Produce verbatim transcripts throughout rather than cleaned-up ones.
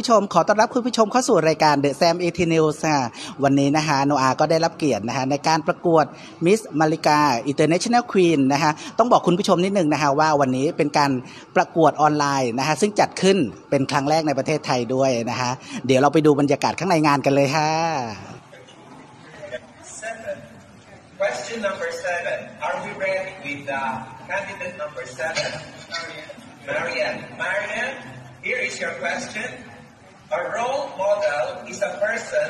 ผู้ชมขอต้อนรับคุณผู้ชมเข้าสู่รายการ The Sam เอ ที News ค่ะวันนี้นะคะโนอาก็ได้รับเกียรตินะคะในการประกวด Miss Malika International Queen นะคะต้องบอกคุณผู้ชมนิดนึงนะคะว่าวันนี้เป็นการประกวดออนไลน์นะคะซึ่งจัดขึ้นเป็นครั้งแรกในประเทศไทยด้วยนะคะเดี๋ยวเราไปดูบรรยากาศข้างในงานกันเลยค่ะ Question number seven. Are we ready with the candidate number seven? Marianne. Marianne, here is your question. A role model is a person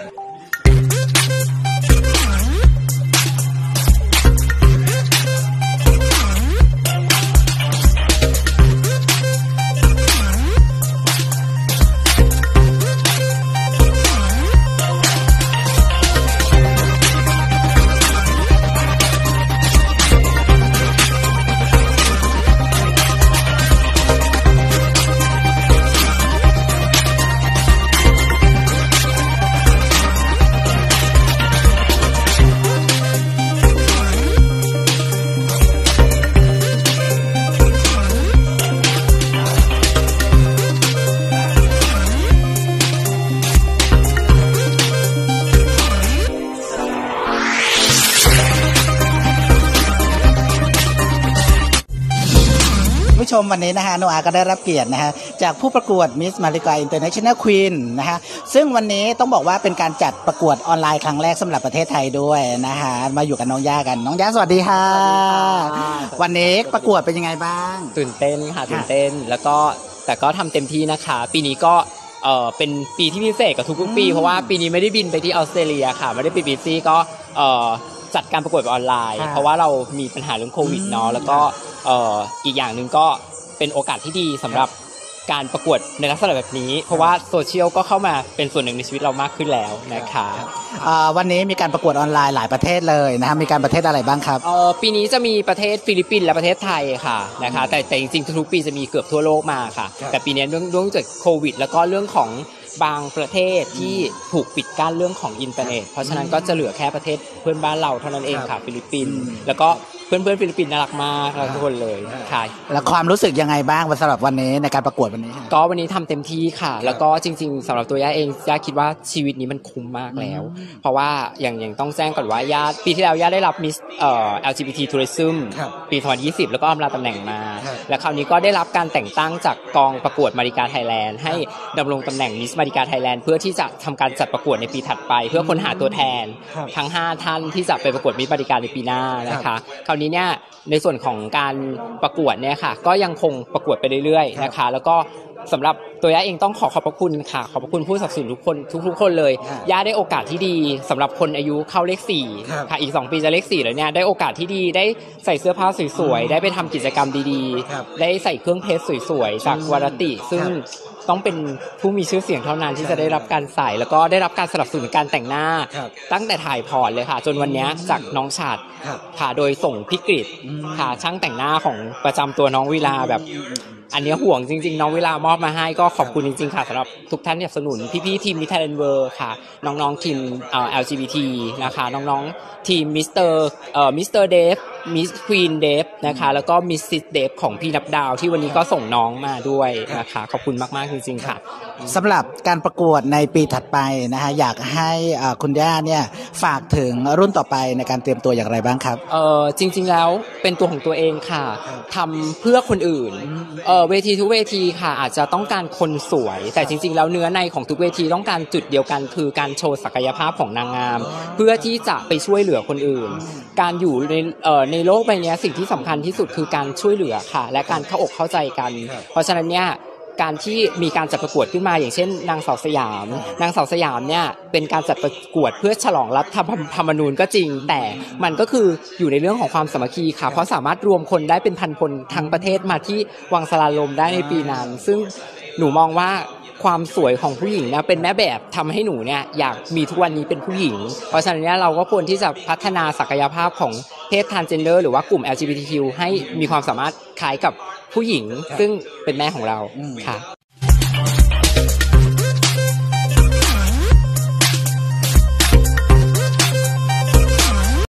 ผู้ชมวันนี้นะฮะโนอาก็ได้รับเกียรตินะฮะจากผู้ประกวด Miss Malika International Queen นะฮะซึ่งวันนี้ต้องบอกว่าเป็นการจัดประกวดออนไลน์ครั้งแรกสำหรับประเทศไทยด้วยนะฮะมาอยู่กับน้องย่ากันน้องย่าสวัสดีค่ะวันนี้ประกวดเป็นยังไงบ้างตื่นเต้นค่ะตื่นเต้นแล้วก็แต่ก็ทำเต็มที่นะคะปีนี้ก็เออเป็นปีที่พิเศษกับทุกๆปีเพราะว่าปีนี้ไม่ได้บินไปที่ออสเตรเลียค่ะไม่ได้ไปบีซี่ก็เออจัดการประกวดออนไลน์เพราะว่าเรามีปัญหาเรื่องโควิดเนาะแล้วก็เอ่ออีกอย่างหนึ่งก็เป็นโอกาสที่ดีสำหรับการประกวดในลักษณะแบบนี้เพราะว่าโซเชียลก็เข้ามาเป็นส่วนหนึ่งในชีวิตเรามากขึ้นแล้วนะคะวันนี้มีการประกวดออนไลน์หลายประเทศเลยนะครับมีการประเทศอะไรบ้างครับเอ่อปีนี้จะมีประเทศฟิลิปปินส์และประเทศไทยค่ะนะคะแต่แต่จริงๆทุกๆปีจะมีเกือบทั่วโลกมาค่ะแต่ปีนี้เรื่องเรื่องจากโควิดแล้วก็เรื่องของบางประเทศที่ถูกปิดกั้นเรื่องของอินเทอร์เน็ตเพราะฉะนั้นก็จะเหลือแค่ประเทศเพื่อนบ้านเราเท่านั้นเองค่ะฟิลิปปินส์แล้วก็เพื่อนเพื่อนฟิลิปปินส์น่ารักมากทุกคนเลยค่ะแล้วความรู้สึกยังไงบ้างสำหรับวันนี้ในการประกวดวันนี้ก็วันนี้ทำเต็มที่ค่ะแล้วก็จริงๆสำหรับตัวย่าเองย่าคิดว่าชีวิตนี้มันคุ้มมากแล้วเพราะว่าอย่างอย่างต้องแจ้งก่อนว่าย่าปีที่แล้วย่าได้รับมิสเอ่อ แอล จี บี ที Tourism ปีสองพันยี่สิบแล้วก็อำลาตำแหน่งมาและคราวนี้ก็ได้รับการแต่งตั้งจากกองประกวดมาริกาไทยแลนด์ให้ดำรงตำแหน่งมิสมาริกาไทยแลนด์เพื่อที่จะทำการจัดประกวดในปีถัดไปเพื่อค้นหาตัวแทนทั้งห้าท่านที่จะไปประกวดมิสมาริกาในปีหน้านะคะคราวนี้เนี่ยในส่วนของการประกวดเนี่ยค่ะก็ยังคงประกวดไปเรื่อยๆนะคะแล้วก็สำหรับตัวย่าเองต้องขอขอบพระคุณค่ะขอบพระคุณผู้สนับสนุนทุกคนทุกๆคนเลยย่าได้โอกาสที่ดีสำหรับคนอายุเข้าเลขสี่ค่ะอีกสองปีจะเลขสี่แล้วเนี่ยได้โอกาสที่ดีได้ใส่เสื้อผ้าสวยๆได้ไปทำกิจกรรมดีๆได้ใส่เครื่องเพชรสวยๆจากวารติซึ่งต้องเป็นผู้มีชื่อเสียงเท่านั้นที่จะได้รับการใส่แล้วก็ได้รับการสนับสนุนการแต่งหน้าตั้งแต่ถ่ายพอร์ตเลยค่ะจนวันนี้จากน้องฉาดค่ะโดยส่งพิกฤตค่ะช่างแต่งหน้าของประจำตัวน้องวิลาแบบอันนี้ห่วงจริงๆน้องเวลามอบมาให้ก็ขอบคุณจริงๆค่ะสำหรับทุกท่านที่สนับสนุนพี่ๆทีมมิสไทยแลนด์เวิลด์ค่ะน้องๆทีมเอ่อ แอล จี บี ที นะคะน้องๆทีมมิสเตอร์เอ่อมิสเตอร์เดฟมิสควีนเดฟนะคะแล้วก็มิสซิสเดฟของพี่นับดาวที่วันนี้ก็ส่งน้องมาด้วยนะคะขอบคุณมากๆจริงๆค่ะสำหรับการประกวดในปีถัดไปนะคะอยากให้คุณย่าเนี่ยฝากถึงรุ่นต่อไปในการเตรียมตัวอย่างไรบ้างครับเออจริงๆแล้วเป็นตัวของตัวเองค่ะทำเพื่อคนอื่นเออเวทีทุกเวทีค่ะอาจจะต้องการคนสวยแต่จริงๆแล้วเนื้อในของทุกเวทีต้องการจุดเดียวกันคือการโชว์ศักยภาพของนางงามเพื่อที่จะไปช่วยเหลือคนอื่นการอยู่ในเอ่อในโลกใบนี้สิ่งที่สำคัญที่สุดคือการช่วยเหลือค่ะและการเข้าอกเข้าใจกันเพราะฉะนั้นเนี่ยการที่มีการจัดประกวดขึ้นมาอย่างเช่นนางสาวสยามนางสาวสยามเนี่ยเป็นการจัดประกวดเพื่อฉลองรัฐธรรมนูญก็จริงแต่มันก็คืออยู่ในเรื่องของความสามัคคีค่ะเพราะสามารถรวมคนได้เป็นพันคนทั้งประเทศมาที่วังสลาลมได้ในปีนั้นซึ่งหนูมองว่าความสวยของผู้หญิงนะเป็นแม่แบบทำให้หนูเนี่ยอยากมีทุกวันนี้เป็นผู้หญิงเพราะฉะนั้นเนี่ยเราก็ควรที่จะพัฒนาศักยภาพของเพศทรานส์เจนเดอร์หรือว่ากลุ่ม แอล จี บี ที คิว ให้มีความสามารถคล้ายกับผู้หญิงซึ่งเป็นแม่ของเราค่ะ